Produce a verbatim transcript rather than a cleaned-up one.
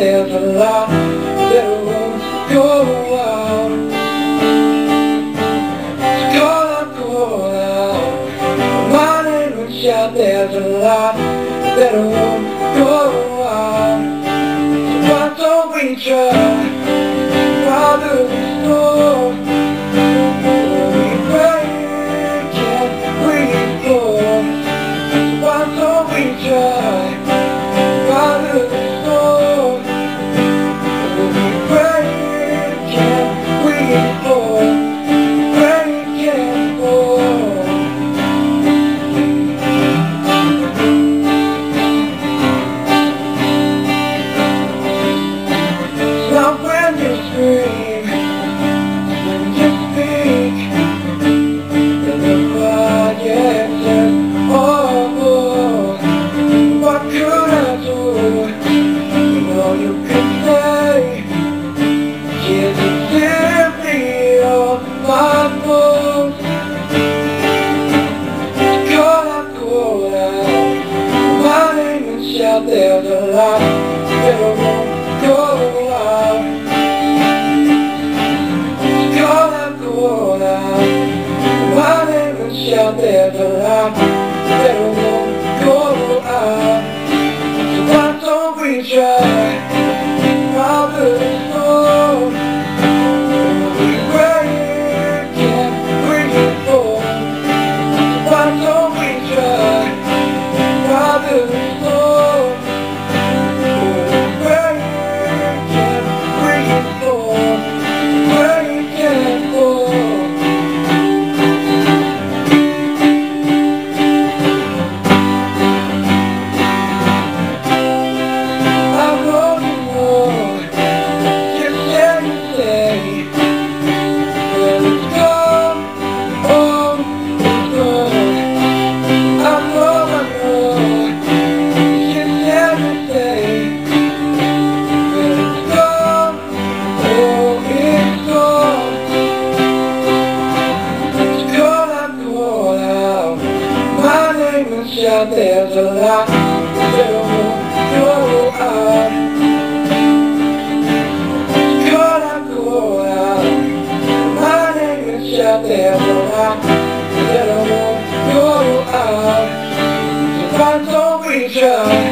there's a lot that won't go out. So call out, call out my name and shout, there's a lot that won't go out. So why don't we try while the storm? We break and we fall. So why don't we try while the storm? We break and we fall. Break and fall. Now when you scream, when you speak, then the quiet is awful. What could I do? You know you could say, kids are simply all my fault. Call out, call out my name and shout, there's a lot that won't go out. Call out, call out my name and shout, there's a lot that won't go out. So why don't we try while the storm? We break and we fall. So why don't we try while the storm? We break and we fall. Break and fall. Shout, there's a lot that won't go out. Call out, call out my name and shout, there's a lot that won't go out. So why don't we try